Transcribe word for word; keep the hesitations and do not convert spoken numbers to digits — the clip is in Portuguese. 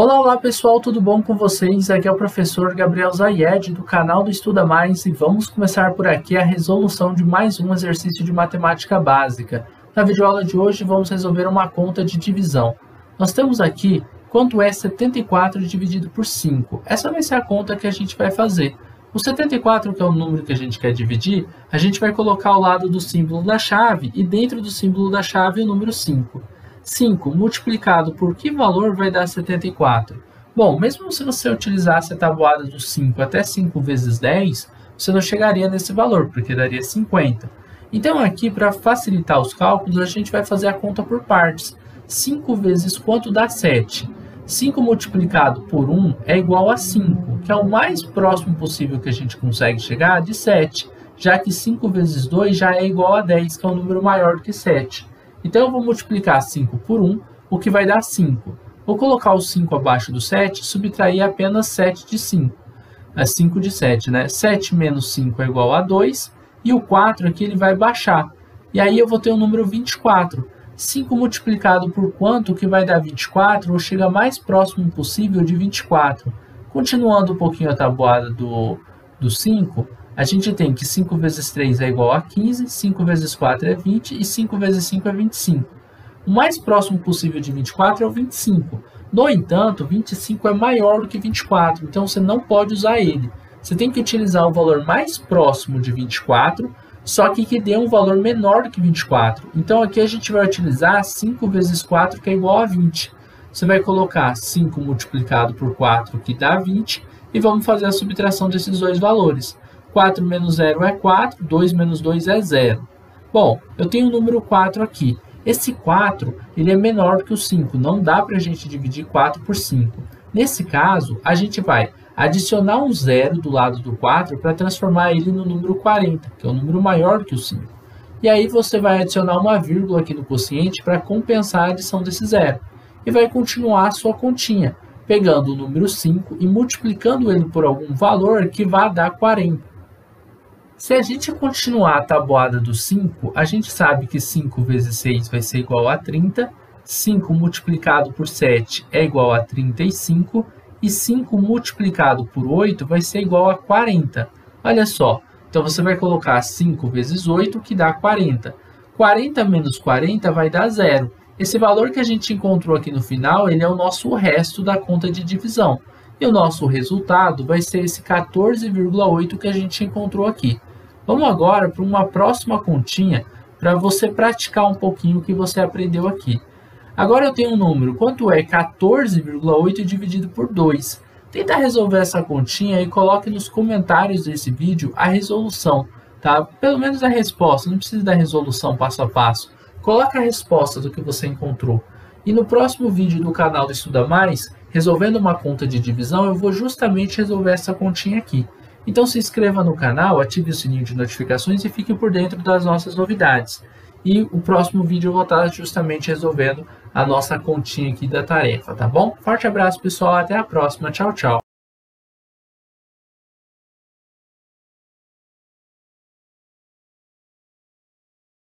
Olá, olá pessoal, tudo bom com vocês? Aqui é o professor Gabriel Zayed do canal do Estuda Mais e vamos começar por aqui a resolução de mais um exercício de matemática básica. Na videoaula de hoje vamos resolver uma conta de divisão. Nós temos aqui quanto é setenta e quatro dividido por cinco. Essa vai ser a conta que a gente vai fazer. O setenta e quatro, que é o número que a gente quer dividir, a gente vai colocar ao lado do símbolo da chave e dentro do símbolo da chave o número cinco. cinco multiplicado por que valor vai dar setenta e quatro? Bom, mesmo se você utilizasse a tabuada do cinco até cinco vezes dez, você não chegaria nesse valor, porque daria cinquenta. Então aqui, para facilitar os cálculos, a gente vai fazer a conta por partes. cinco vezes quanto dá sete? cinco multiplicado por um é igual a cinco, que é o mais próximo possível que a gente consegue chegar de sete, já que cinco vezes dois já é igual a dez, que é um número maior do que sete. Então, eu vou multiplicar cinco por um, o que vai dar cinco. Vou colocar o cinco abaixo do sete, subtrair apenas sete de cinco. É cinco de sete, né? sete menos cinco é igual a dois, e o quatro aqui ele vai baixar. E aí eu vou ter o número vinte e quatro. cinco multiplicado por quanto, que vai dar vinte e quatro, ou chega mais próximo possível de vinte e quatro. Continuando um pouquinho a tabuada do, do cinco, a gente tem que cinco vezes três é igual a quinze, cinco vezes quatro é vinte e cinco vezes cinco é vinte e cinco. O mais próximo possível de vinte e quatro é o vinte e cinco. No entanto, vinte e cinco é maior do que vinte e quatro, então você não pode usar ele. Você tem que utilizar o valor mais próximo de vinte e quatro, só que que dê um valor menor do que vinte e quatro. Então aqui a gente vai utilizar cinco vezes quatro, que é igual a vinte. Você vai colocar cinco multiplicado por quatro, que dá vinte, e vamos fazer a subtração desses dois valores. quatro menos zero é quatro, dois menos dois é zero. Bom, eu tenho o número quatro aqui. Esse quatro ele é menor do que o cinco, não dá para a gente dividir quatro por cinco. Nesse caso, a gente vai adicionar um zero do lado do quatro para transformar ele no número quarenta, que é um número maior do que o cinco. E aí você vai adicionar uma vírgula aqui no quociente para compensar a adição desse zero. E vai continuar a sua continha, pegando o número cinco e multiplicando ele por algum valor que vai dar quarenta. Se a gente continuar a tabuada do cinco, a gente sabe que cinco vezes seis vai ser igual a trinta, cinco multiplicado por sete é igual a trinta e cinco, e cinco multiplicado por oito vai ser igual a quarenta. Olha só, então você vai colocar cinco vezes oito, que dá quarenta. quarenta menos quarenta vai dar zero. Esse valor que a gente encontrou aqui no final, ele é o nosso resto da conta de divisão. E o nosso resultado vai ser esse quatorze vírgula oito que a gente encontrou aqui. Vamos agora para uma próxima continha, para você praticar um pouquinho o que você aprendeu aqui. Agora eu tenho um número, quanto é quatorze vírgula oito dividido por dois? Tenta resolver essa continha e coloque nos comentários desse vídeo a resolução, tá? Pelo menos a resposta, não precisa da resolução passo a passo. Coloque a resposta do que você encontrou. E no próximo vídeo do canal do Estuda Mais, resolvendo uma conta de divisão, eu vou justamente resolver essa continha aqui. Então se inscreva no canal, ative o sininho de notificações e fique por dentro das nossas novidades. E o próximo vídeo eu vou estar justamente resolvendo a nossa continha aqui da tarefa, tá bom? Forte abraço pessoal, até a próxima, tchau, tchau!